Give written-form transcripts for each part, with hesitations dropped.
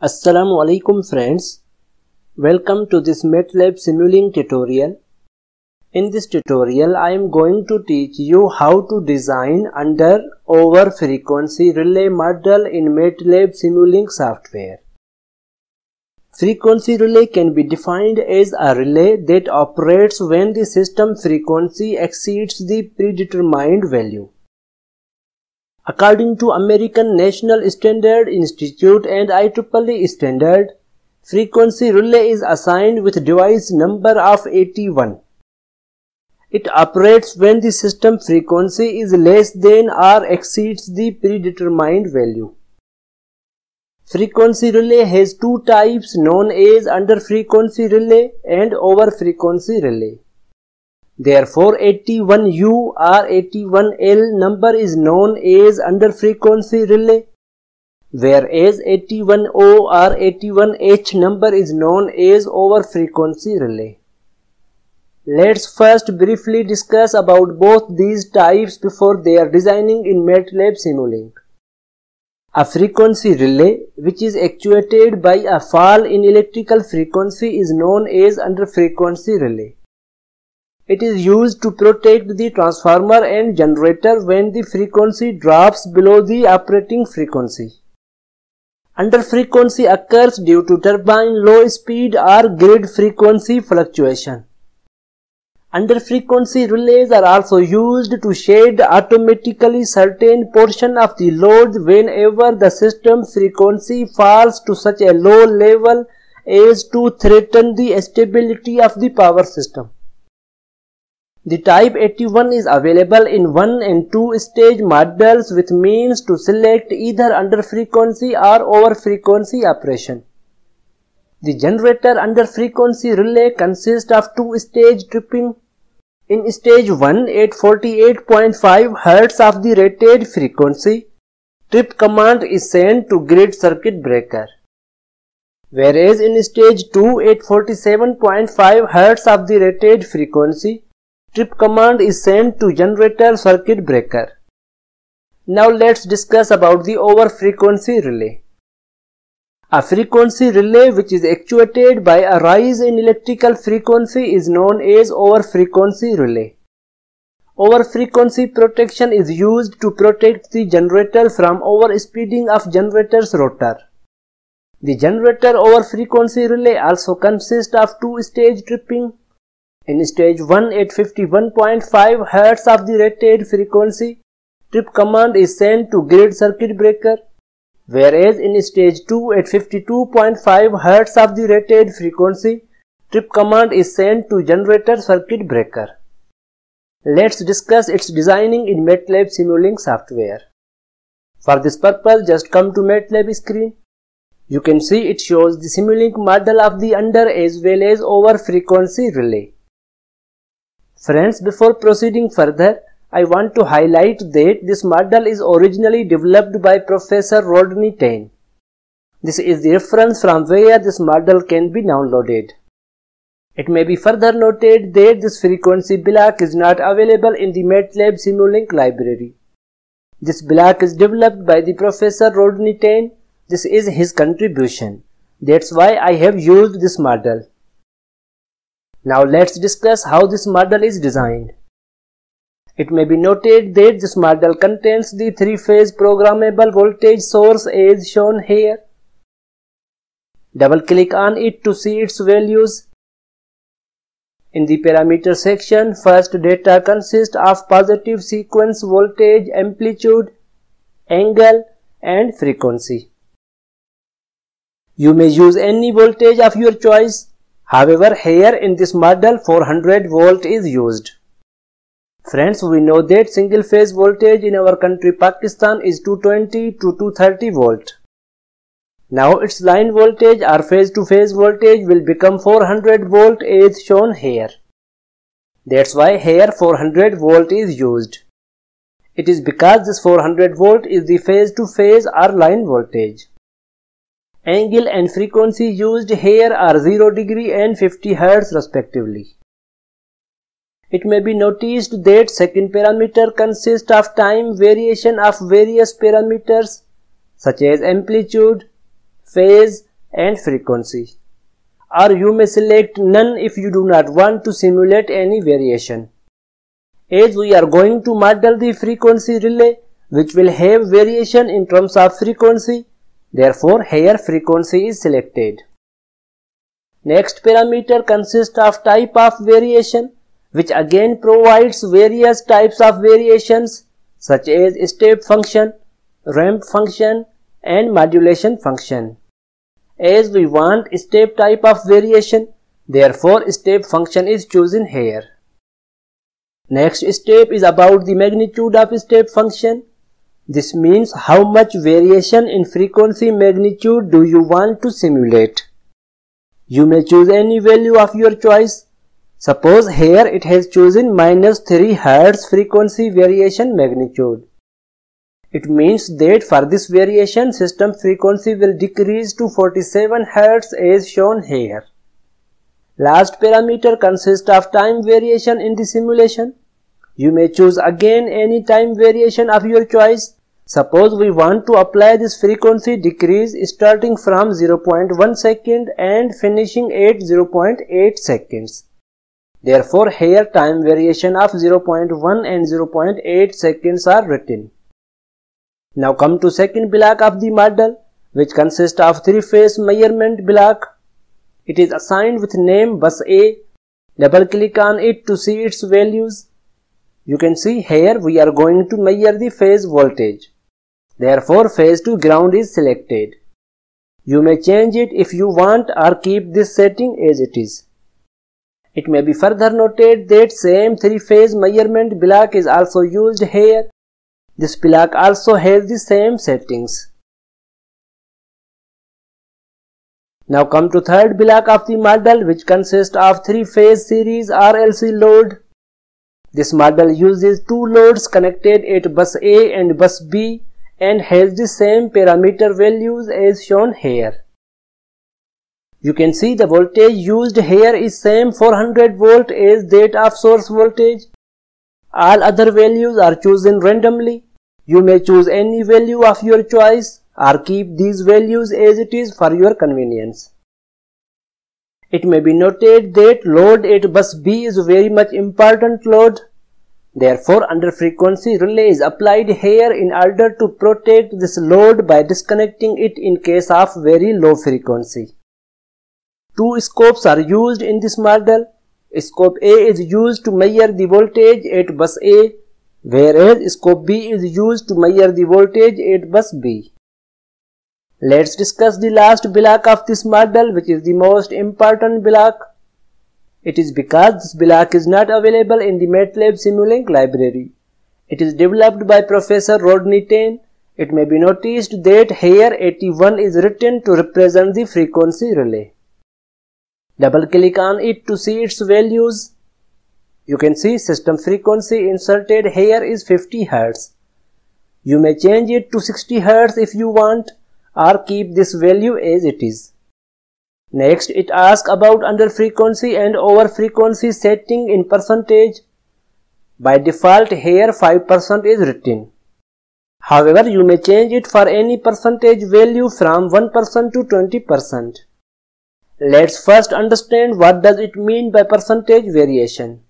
Assalamu alaikum friends. Welcome to this MATLAB Simulink tutorial. In this tutorial I am going to teach you how to design under over frequency relay model in MATLAB Simulink software. Frequency relay can be defined as a relay that operates when the system frequency exceeds the predetermined value. According to American National Standard Institute and IEEE standard, frequency relay is assigned with device number of 81. It operates when the system frequency is less than or exceeds the predetermined value. Frequency relay has two types known as under frequency relay and over frequency relay. Therefore, 81U or 81L number is known as under frequency relay, whereas 81O or 81H number is known as over frequency relay. Let's first briefly discuss about both these types before they are designing in MATLAB Simulink. A frequency relay, which is actuated by a fall in electrical frequency, is known as under frequency relay. It is used to protect the transformer and generator when the frequency drops below the operating frequency. Under frequency occurs due to turbine low speed or grid frequency fluctuation. Under frequency relays are also used to shade automatically certain portion of the load whenever the system frequency falls to such a low level as to threaten the stability of the power system. The type 81 is available in 1 and 2 stage models with means to select either under frequency or over frequency operation. The generator under frequency relay consists of two-stage tripping. In stage 1 at 48.5 Hz of the rated frequency, trip command is sent to grid circuit breaker. Whereas in stage 2 at 47.5 Hz of the rated frequency, trip command is sent to generator circuit breaker. Now let's discuss about the over frequency relay. A frequency relay which is actuated by a rise in electrical frequency is known as over frequency relay. Over frequency protection is used to protect the generator from overspeeding of generator's rotor. The generator over frequency relay also consists of two-stage tripping. In stage 1 at 51.5 Hz of the rated frequency, trip command is sent to grid circuit breaker, whereas in stage 2 at 52.5 Hz of the rated frequency, trip command is sent to generator circuit breaker. Let's discuss its designing in MATLAB Simulink software. For this purpose, just come to MATLAB screen. You can see it shows the Simulink model of the under as well as over frequency relay. Friends, before proceeding further, I want to highlight that this model is originally developed by Professor Rodney Tane. This is the reference from where this model can be downloaded. It may be further noted that this frequency block is not available in the MATLAB Simulink library. This block is developed by the Professor Rodney Tane. This is his contribution. That's why I have used this model. Now let's discuss how this model is designed. It may be noted that this model contains the three-phase programmable voltage source as shown here. Double-click on it to see its values. In the parameter section, first data consists of positive sequence voltage, amplitude, angle, and frequency. You may use any voltage of your choice. However, here in this model 400 volt is used. Friends, we know that single phase voltage in our country Pakistan is 220 to 230 volt. Now its line voltage or phase to phase voltage will become 400 volt as shown here. That's why here 400 volt is used. It is because this 400 volt is the phase to phase or line voltage. Angle and frequency used here are 0 degree and 50 Hz respectively. It may be noticed that second parameter consists of time variation of various parameters such as amplitude, phase and frequency. Or you may select none if you do not want to simulate any variation. As we are going to model the frequency relay, which will have variation in terms of frequency, therefore here frequency is selected. Next parameter consists of type of variation, which again provides various types of variations such as step function, ramp function and modulation function. As we want step type of variation, therefore step function is chosen here. Next step is about the magnitude of step function. This means how much variation in frequency magnitude do you want to simulate. You may choose any value of your choice. Suppose here it has chosen -3 Hz frequency variation magnitude. It means that for this variation system frequency will decrease to 47 Hz as shown here. Last parameter consists of time variation in the simulation. You may choose again any time variation of your choice. Suppose we want to apply this frequency decrease starting from 0.1 second and finishing at 0.8 seconds. Therefore here time variation of 0.1 and 0.8 seconds are written. Now come to second block of the model, which consists of three-phase measurement block. It is assigned with name bus A. Double click on it to see its values. You can see here we are going to measure the phase voltage. Therefore phase to ground is selected. You may change it if you want or keep this setting as it is. It may be further noted that same three-phase measurement block is also used here. This block also has the same settings. Now come to third block of the model, which consists of three-phase series RLC load. This model uses two loads connected at bus A and bus B and has the same parameter values as shown here. You can see the voltage used here is same 400 volt as that of source voltage. All other values are chosen randomly. You may choose any value of your choice or keep these values as it is for your convenience. It may be noted that load at bus B is very much important load. Therefore under frequency relay is applied here in order to protect this load by disconnecting it in case of very low frequency. Two scopes are used in this model. Scope A is used to measure the voltage at bus A, whereas scope B is used to measure the voltage at bus B. Let's discuss the last block of this model, which is the most important block. It is because this block is not available in the MATLAB Simulink library. It is developed by Professor Rodney Tane. It may be noticed that here 81 is written to represent the frequency relay. Double click on it to see its values. You can see system frequency inserted here is 50 Hz. You may change it to 60 Hz if you want or keep this value as it is. Next it asks about under frequency and over frequency setting in percentage. By default here 5% is written. However, you may change it for any percentage value from 1% to 20%. Let's first understand what does it mean by percentage variation.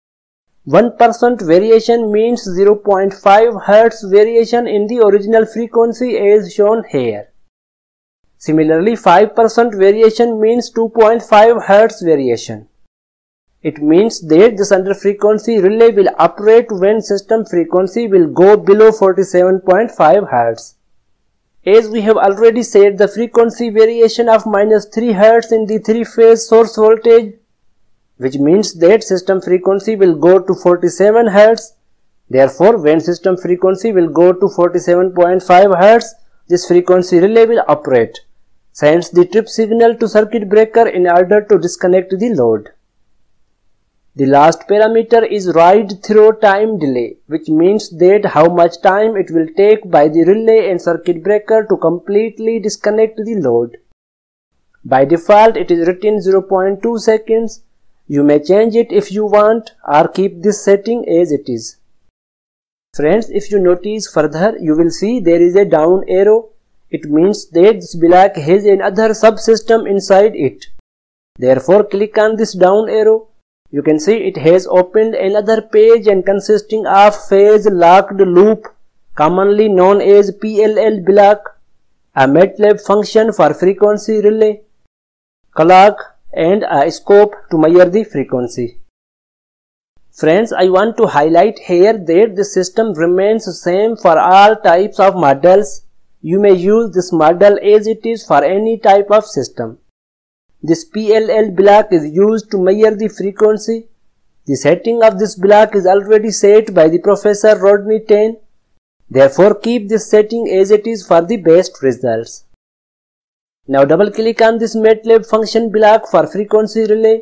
1% variation means 0.5 Hz variation in the original frequency as shown here. Similarly, 5% variation means 2.5 Hz variation. It means that this under frequency relay will operate when system frequency will go below 47.5 Hz. As we have already said, the frequency variation of -3 Hz in the three-phase source voltage, which means that system frequency will go to 47 Hz. Therefore, when system frequency will go to 47.5 Hz, this frequency relay will operate, sends the trip signal to circuit breaker in order to disconnect the load. The last parameter is ride-through time delay, which means that how much time it will take by the relay and circuit breaker to completely disconnect the load. By default, it is written 0.2 seconds. You may change it if you want or keep this setting as it is. Friends, if you notice further, you will see there is a down arrow. It means that this block has another subsystem inside it. Therefore, click on this down arrow. You can see it has opened another page and consisting of phase locked loop, commonly known as PLL block, a MATLAB function for frequency relay, clock, and a scope to measure the frequency. Friends, I want to highlight here that the system remains same for all types of models. You may use this model as it is for any type of system. This PLL block is used to measure the frequency. The setting of this block is already set by the Professor Rodney 10. Therefore, keep this setting as it is for the best results. Now double click on this MATLAB function block for frequency relay.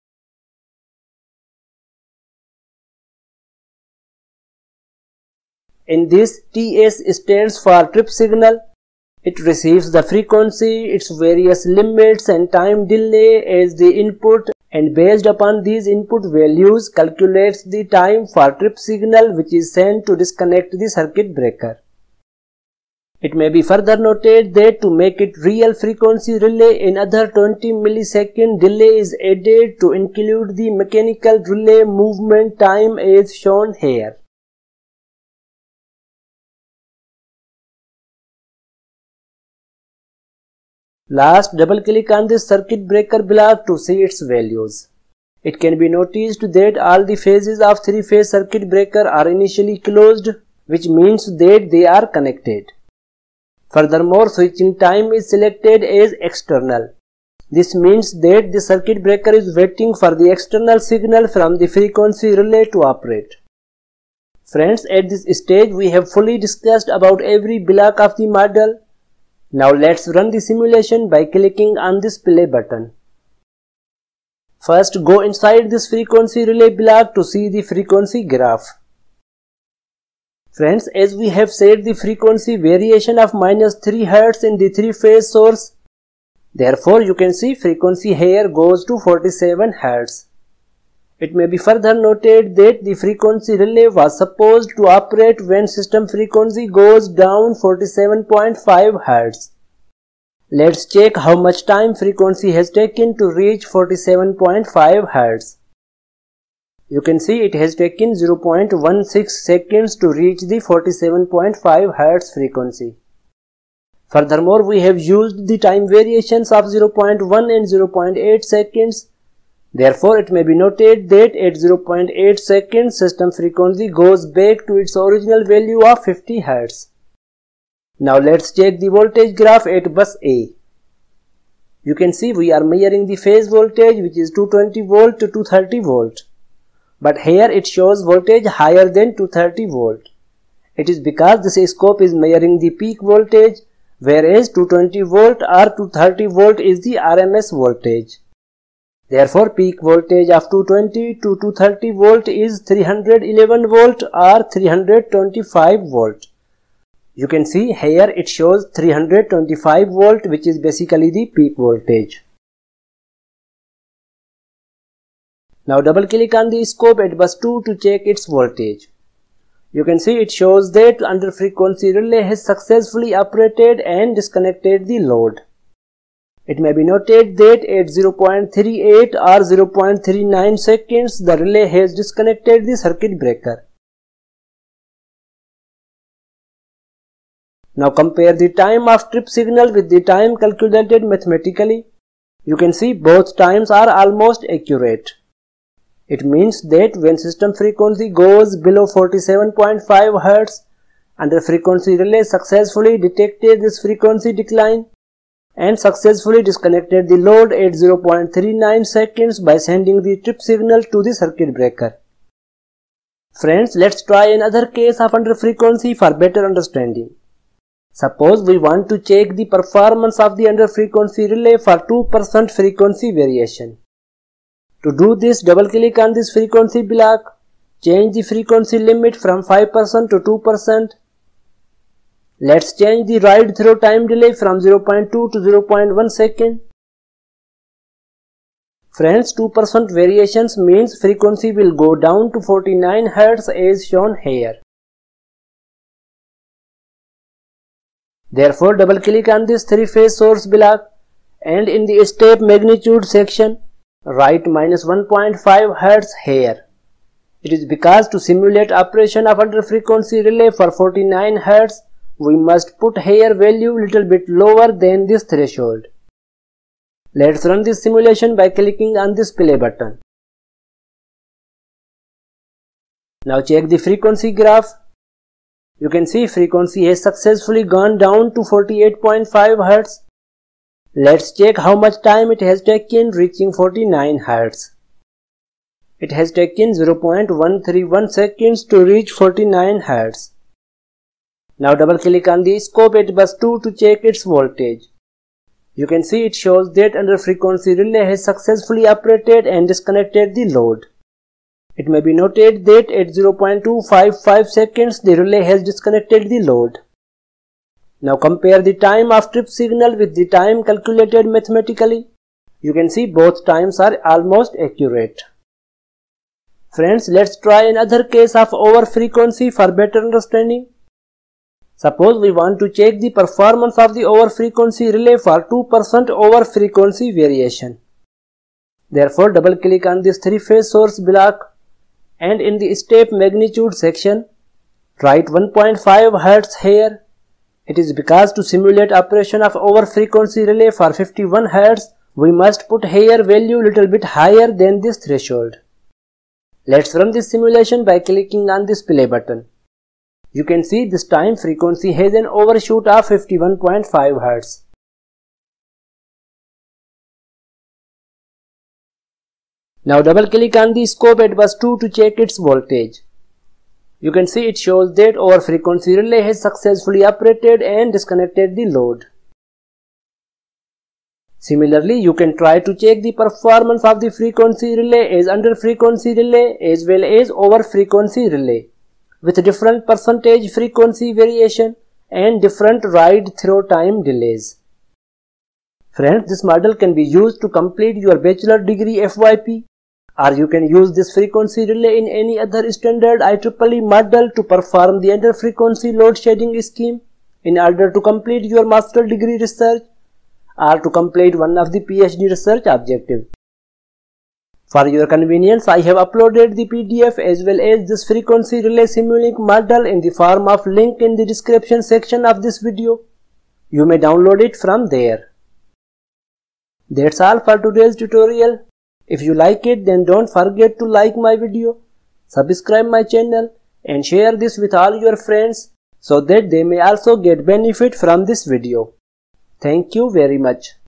In this, TS stands for trip signal. It receives the frequency, its various limits and time delay as the input, and based upon these input values calculates the time for trip signal which is sent to disconnect the circuit breaker. It may be further noted that to make it real frequency relay, another 20 millisecond delay is added to include the mechanical relay movement time as shown here. Last, double click on this circuit breaker block to see its values. It can be noticed that all the phases of three-phase circuit breaker are initially closed, which means that they are connected. Furthermore, switching time is selected as external. This means that the circuit breaker is waiting for the external signal from the frequency relay to operate. Friends, at this stage we have fully discussed about every block of the model. Now let's run the simulation by clicking on this play button. First, go inside this frequency relay block to see the frequency graph. Friends, as we have set the frequency variation of -3 Hz in the three-phase source, therefore you can see frequency here goes to 47 Hz. It may be further noted that the frequency relay was supposed to operate when system frequency goes down 47.5 Hz. Let's check how much time frequency has taken to reach 47.5 Hz. You can see it has taken 0.16 seconds to reach the 47.5 Hz frequency. Furthermore, we have used the time variations of 0.1 and 0.8 seconds. Therefore, it may be noted that at 0.8 seconds, system frequency goes back to its original value of 50 Hz. Now let's check the voltage graph at bus A. You can see we are measuring the phase voltage, which is 220 volt to 230 volt. But here it shows voltage higher than 230 volt. It is because this scope is measuring the peak voltage, whereas 220 volt or 230 volt is the RMS voltage. Therefore, peak voltage of 220 to 230 volt is 311 volt or 325 volt. You can see here it shows 325 volt, which is basically the peak voltage. Now double click on the scope at bus 2 to check its voltage. You can see it shows that under frequency relay has successfully operated and disconnected the load. It may be noted that at 0.38 or 0.39 seconds the relay has disconnected the circuit breaker. Now compare the time of trip signal with the time calculated mathematically. You can see both times are almost accurate. It means that when system frequency goes below 47.5 Hz, under frequency relay successfully detected this frequency decline and successfully disconnected the load at 0.39 seconds by sending the trip signal to the circuit breaker. Friends, let's try another case of under frequency for better understanding. Suppose we want to check the performance of the under frequency relay for 2% frequency variation. To do this, double click on this frequency block, change the frequency limit from 5% to 2%. Let's change the ride through time delay from 0.2 to 0.1 second. Friends, 2% variations means frequency will go down to 49 Hz as shown here. Therefore, double click on this three-phase source block and in the step magnitude section, write -1.5 Hz here. It is because to simulate operation of under frequency relay for 49 Hz, we must put here value little bit lower than this threshold. Let's run this simulation by clicking on this play button. Now check the frequency graph. You can see frequency has successfully gone down to 48.5 Hz. Let's check how much time it has taken reaching 49 Hz. It has taken 0.131 seconds to reach 49 Hz. Now double click on the scope at bus 2 to check its voltage. You can see it shows that under frequency relay has successfully operated and disconnected the load. It may be noted that at 0.255 seconds the relay has disconnected the load. Now compare the time of trip signal with the time calculated mathematically. You can see both times are almost accurate. Friends, let's try another case of over frequency for better understanding. Suppose we want to check the performance of the over frequency relay for 2% over frequency variation. Therefore, double click on this three-phase source block and in the step magnitude section, write 1.5 Hz here. It is because to simulate operation of over frequency relay for 51 Hz, we must put here value little bit higher than this threshold. Let's run this simulation by clicking on this play button. You can see this time frequency has an overshoot of 51.5 Hz. Now double click on the scope at bus 2 to check its voltage. You can see it shows that over frequency relay has successfully operated and disconnected the load. Similarly, you can try to check the performance of the frequency relay as under frequency relay as well as over frequency relay with different percentage frequency variation and different ride-through time delays. Friends, this model can be used to complete your bachelor degree FYP, or you can use this frequency relay in any other standard IEEE model to perform the under frequency load shedding scheme in order to complete your master degree research or to complete one of the PhD research objectives. For your convenience, I have uploaded the PDF as well as this frequency relay Simulink model in the form of link in the description section of this video. You may download it from there. That's all for today's tutorial. If you like it, then don't forget to like my video, subscribe my channel and share this with all your friends so that they may also get benefit from this video. Thank you very much.